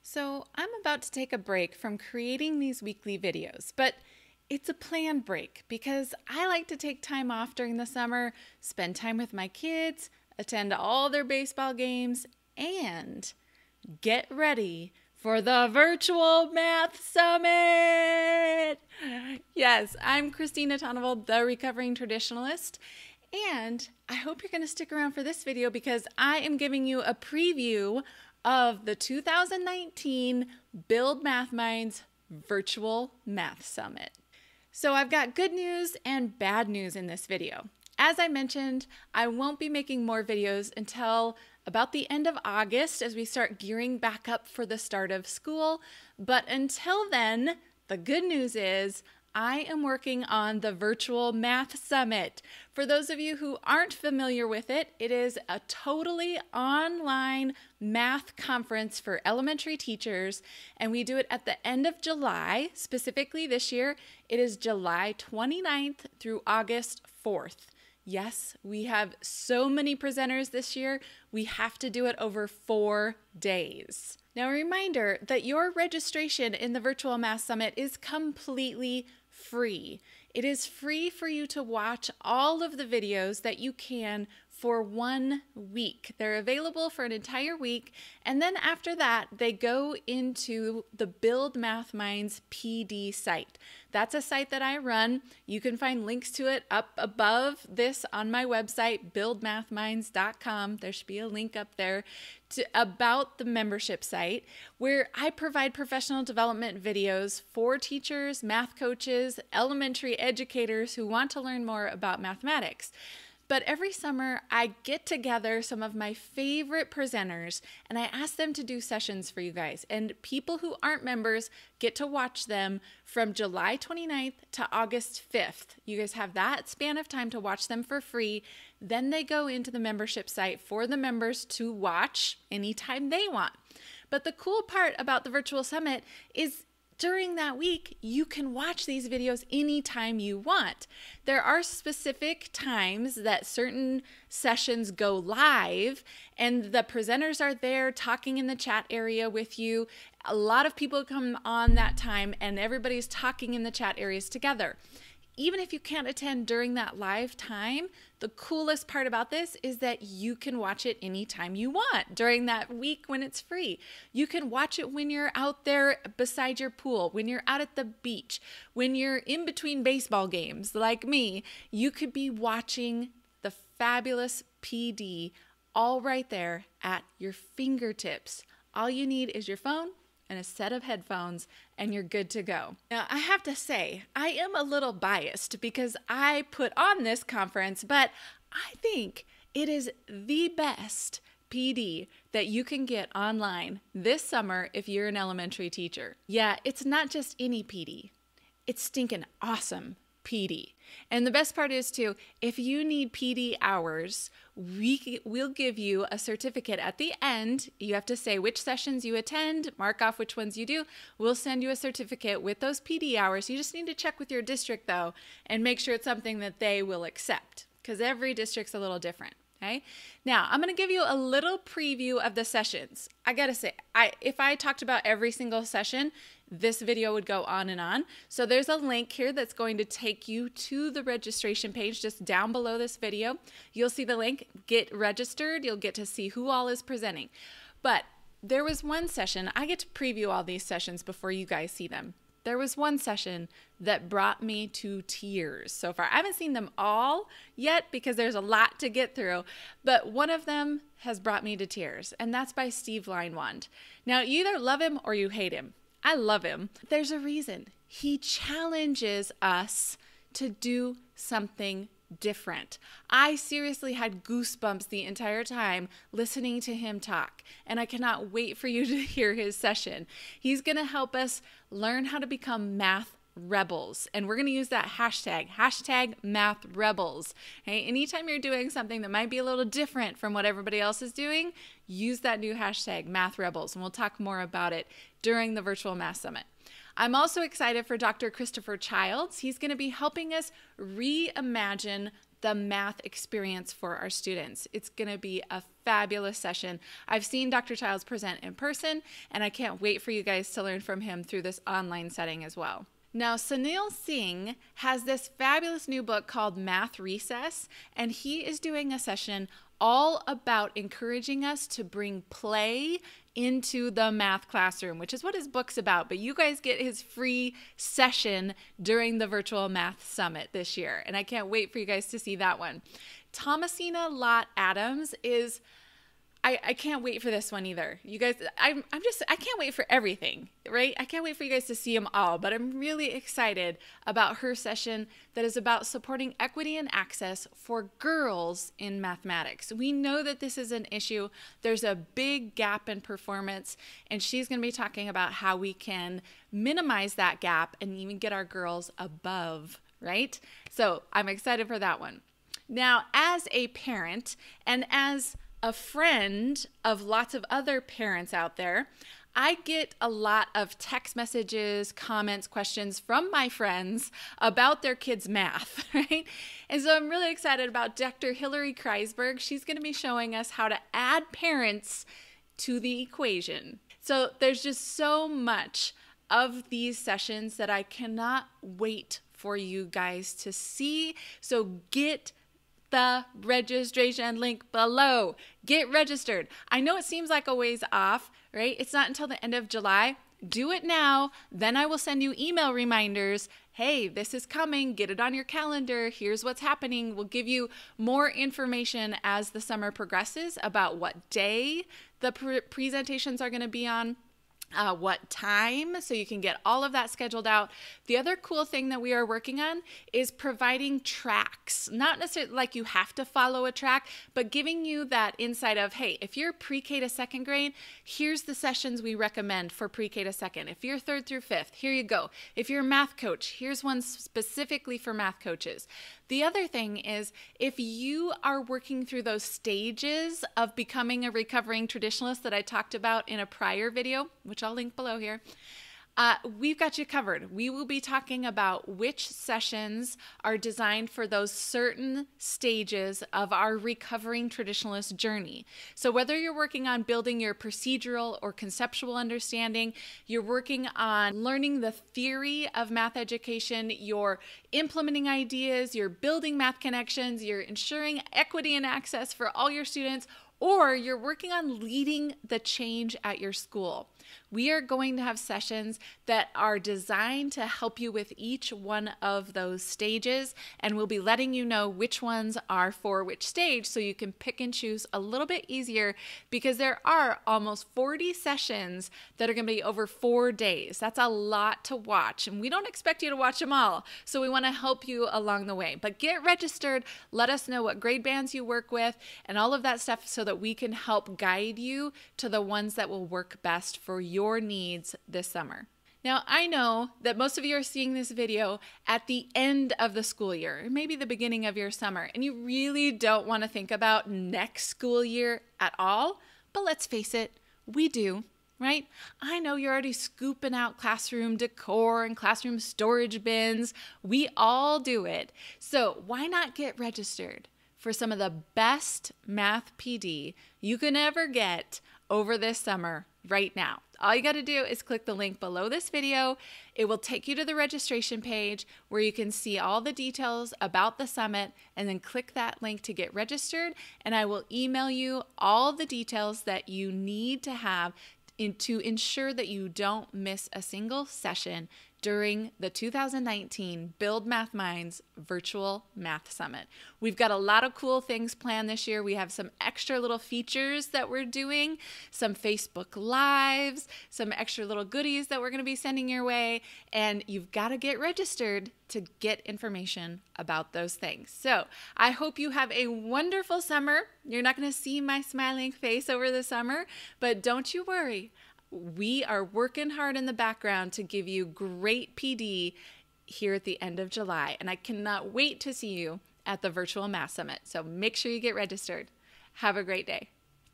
So I'm about to take a break from creating these weekly videos, but it's a planned break because I like to take time off during the summer, spend time with my kids, attend all their baseball games, and get ready for the Virtual Math Summit! Yes, I'm Christina Tondevold, the Recovering Traditionalist, and I hope you're going to stick around for this video because I am giving you a preview of the 2019 Build Math Minds Virtual Math Summit. So I've got good news and bad news in this video. As I mentioned, I won't be making more videos until about the end of August as we start gearing back up for the start of school. But until then, the good news is I am working on the Virtual Math Summit. For those of you who aren't familiar with it, it is a totally online math conference for elementary teachers, and we do it at the end of July. Specifically this year, it is July 29th through August 4th. Yes, we have so many presenters this year, we have to do it over 4 days. Now, a reminder that your registration in the Virtual Math Summit is completely free. It is free for you to watch all of the videos that you can for 1 week. They're available for an entire week, and then after that, they go into the Build Math Minds PD site. That's a site that I run. You can find links to it up above this on my website, buildmathminds.com. There should be a link up there about the membership site where I provide professional development videos for teachers, math coaches, elementary educators who want to learn more about mathematics. But every summer, I get together some of my favorite presenters and I ask them to do sessions for you guys. And people who aren't members get to watch them from July 29th to August 5th. You guys have that span of time to watch them for free. Then they go into the membership site for the members to watch anytime they want. But the cool part about the Virtual Summit is during that week, you can watch these videos anytime you want. There are specific times that certain sessions go live and the presenters are there talking in the chat area with you. A lot of people come on that time and everybody's talking in the chat areas together. Even if you can't attend during that live time, the coolest part about this is that you can watch it anytime you want during that week when it's free. You can watch it when you're out there beside your pool, when you're out at the beach, when you're in between baseball games like me. You could be watching the fabulous PD all right there at your fingertips. All you need is your phone and a set of headphones, and you're good to go. Now, I have to say, I am a little biased because I put on this conference, but I think it is the best PD that you can get online this summer if you're an elementary teacher. Yeah, it's not just any PD. It's stinking awesome PD. And the best part is too, if you need PD hours, we'll give you a certificate at the end. You have to say which sessions you attend, mark off which ones you do. We'll send you a certificate with those PD hours. You just need to check with your district though and make sure it's something that they will accept because every district's a little different. Okay. Now I'm going to give you a little preview of the sessions. I got to say, if I talked about every single session, this video would go on and on. So there's a link here that's going to take you to the registration page just down below this video. You'll see the link, get registered. You'll get to see who all is presenting. But there was one session, I get to preview all these sessions before you guys see them. There was one session that brought me to tears so far. I haven't seen them all yet because there's a lot to get through, but one of them has brought me to tears, and that's by Steve Leinwand. Now, you either love him or you hate him. I love him. There's a reason. He challenges us to do something different. I seriously had goosebumps the entire time listening to him talk, and I cannot wait for you to hear his session. He's going to help us learn how to become math rebels, and we're going to use that hashtag math rebels. Okay? Anytime you're doing something that might be a little different from what everybody else is doing, use that new hashtag math rebels, and we'll talk more about it during the Virtual Math Summit. I'm also excited for Dr. Christopher Childs. He's going to be helping us reimagine the math experience for our students. It's going to be a fabulous session. I've seen Dr. Childs present in person, and I can't wait for you guys to learn from him through this online setting as well. Now, Sunil Singh has this fabulous new book called Math Recess, and he is doing a session all about encouraging us to bring play into the math classroom, which is what his book's about. But you guys get his free session during the Virtual Math Summit this year, and I can't wait for you guys to see that one. Thomasina Lott Adams is... I can't wait for this one either. You guys, I can't wait for everything, right? I can't wait for you guys to see them all, but I'm really excited about her session that is about supporting equity and access for girls in mathematics. We know that this is an issue. There's a big gap in performance, and she's going to be talking about how we can minimize that gap and even get our girls above, right? So I'm excited for that one. Now, as a parent and as a friend of lots of other parents out there, I get a lot of text messages, comments, questions from my friends about their kids' math, right? And so I'm really excited about Dr. Hillary Kreisberg. She's going to be showing us how to add parents to the equation. So there's just so much of these sessions that I cannot wait for you guys to see. So get the registration link below. Get registered. I know it seems like a ways off, right? It's not until the end of July. Do it now. Then I will send you email reminders. Hey, this is coming. Get it on your calendar. Here's what's happening. We'll give you more information as the summer progresses about what day the presentations are going to be on. What time, so you can get all of that scheduled out. The other cool thing that we are working on is providing tracks, not necessarily like you have to follow a track, but giving you that insight of, hey, if you're pre-K to second grade, here's the sessions we recommend for pre-K to second. If you're third through fifth, here you go. If you're a math coach, here's one specifically for math coaches. The other thing is, if you are working through those stages of becoming a recovering traditionalist that I talked about in a prior video, which I'll link below here, we've got you covered. We will be talking about which sessions are designed for those certain stages of our recovering traditionalist journey. So whether you're working on building your procedural or conceptual understanding, you're working on learning the theory of math education, you're implementing ideas, you're building math connections, you're ensuring equity and access for all your students, or you're working on leading the change at your school. We are going to have sessions that are designed to help you with each one of those stages, and we'll be letting you know which ones are for which stage so you can pick and choose a little bit easier, because there are almost 40 sessions that are going to be over 4 days. That's a lot to watch, and we don't expect you to watch them all, so we want to help you along the way. But get registered, let us know what grade bands you work with, and all of that stuff so that we can help guide you to the ones that will work best for your needs this summer. Now, I know that most of you are seeing this video at the end of the school year, or maybe the beginning of your summer, and you really don't want to think about next school year at all, but let's face it, we do, right? I know you're already scooping out classroom decor and classroom storage bins. We all do it. So why not get registered for some of the best math PD you can ever get over this summer right now? All you got to do is click the link below this video. It will take you to the registration page where you can see all the details about the summit, and then click that link to get registered, and I will email you all the details that you need to have to ensure that you don't miss a single session during the 2019 Build Math Minds Virtual Math Summit. We've got a lot of cool things planned this year. We have some extra little features that we're doing, some Facebook Lives, some extra little goodies that we're going to be sending your way, and you've got to get registered to get information about those things. So I hope you have a wonderful summer. You're not going to see my smiling face over the summer, but don't you worry. We are working hard in the background to give you great PD here at the end of July, and I cannot wait to see you at the Virtual Math Summit. So make sure you get registered. Have a great day.